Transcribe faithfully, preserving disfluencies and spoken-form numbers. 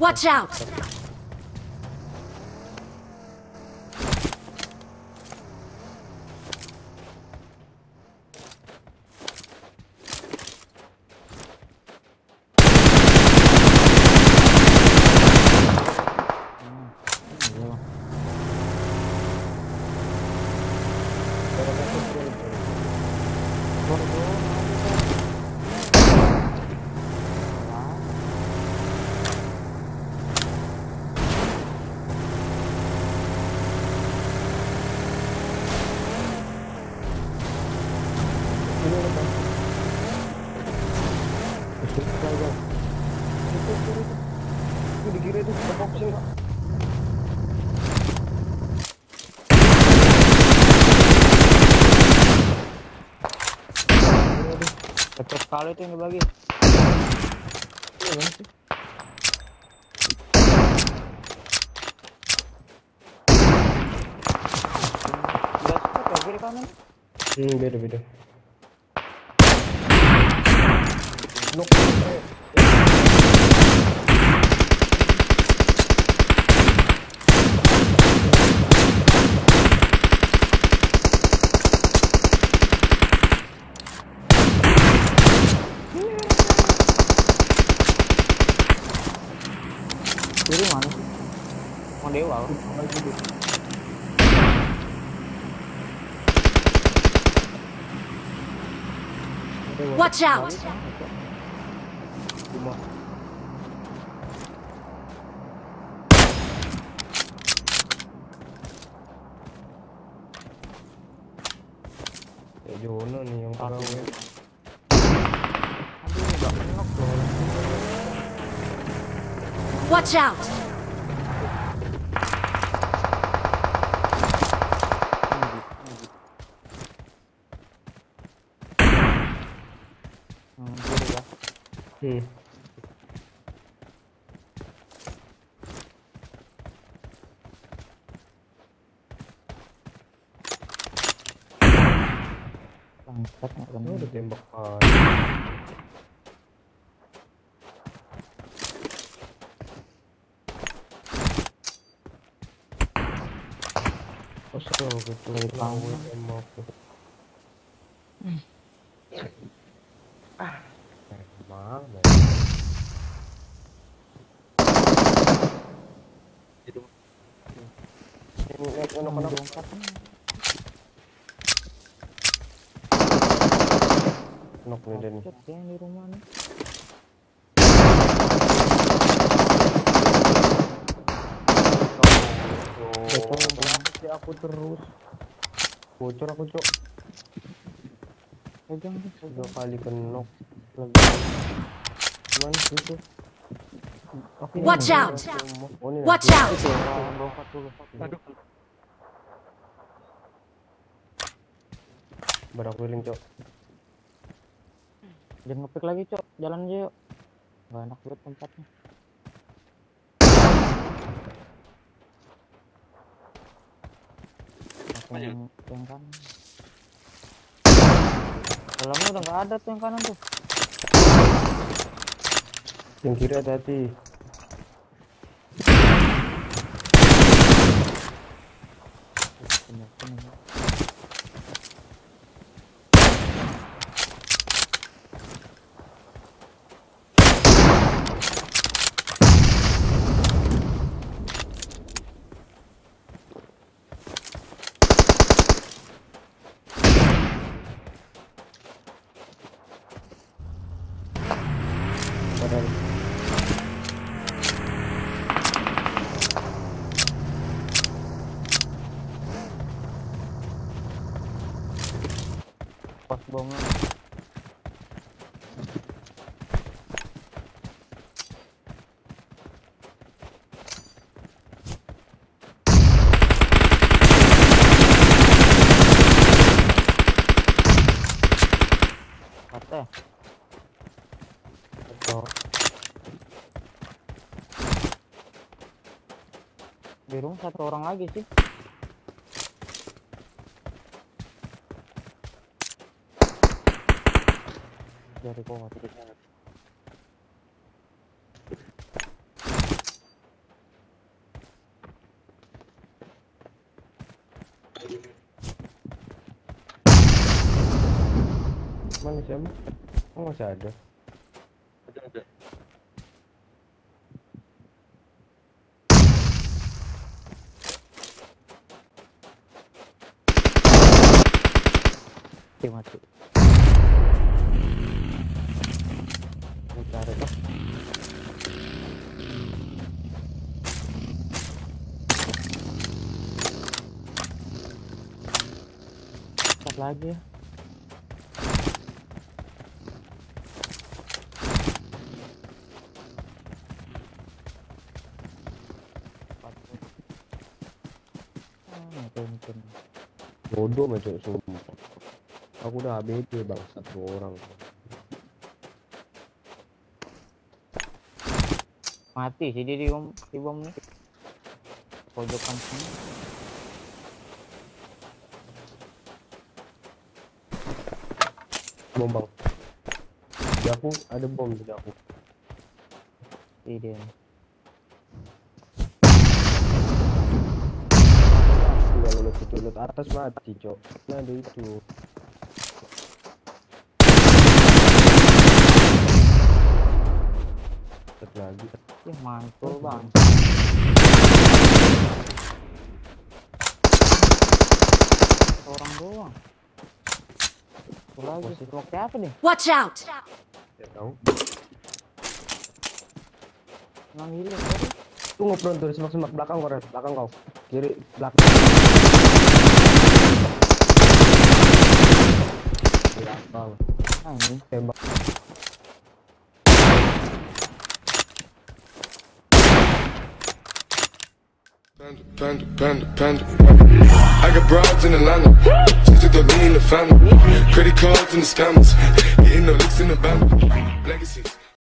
Watch out! Cepet sekali itu yang dibagi. Udah cepet ya kiri kanan. Hmm, beda beda. Nok. Kiri mana sih? Mau dewa. Watch out! Rumah. Ya Jono nih yang tahu ya. Aduh, nggak menok loh. Watch out! Hmm. Bangsat nggak Oh, kena. udah tembak. Oh, selalu gitu. Selalu tembak. Ah, emang. Itu. Ini naik anak-anak. Nok nih dan Cepet ya di rumah nih. bocor aku terus bocor aku cok Pegang tuh. dua kali kenok lagi cuman itu Watch out! oh, ini Watch lagi. out! Itu, orang lompat dulu. Aduh. Barak keliling cok. Jangan ngepick lagi cok, jalan aja yuk. Gak enak buat tempatnya. Langsung yang, yang kanan. Dalamnya udah nggak ada tuh yang kanan tuh. Yang kiri hati-hati. Padahal Pas bohongan. Kata atau di rumah satu orang lagi sih. Dari bawah. masih aman. Oh masih ada. Ada ada. Mati mati. Mau cari lah. Cepat lagi ya. Ah, mungkin. Bodoh macam sumpah. Aku udah H B D bang, satu orang. Mati sih dia di bom, di bom nih. Pojokan sini. Bom bang. Di aku ada bom di aku. Iya. Udah lulus itu lulus atas mati cok. Nah ada itu. Satu lagi. Ih, mantul bang. Orang doang. Satu lagi. Blok siapa nih? Watch out! Tidak tahu. Emang hilang tadi. Tunggu bro, tuh semak-semak belakang kau, Ren. Belakang kau. Kiri, belakang. Belakang. Ah, ini. Tembak. Panda, panda, panda, panda. I got broads in Atlanta, just took the lean in the family. Credit cards and the scammers, getting no licks in the band. Legacies.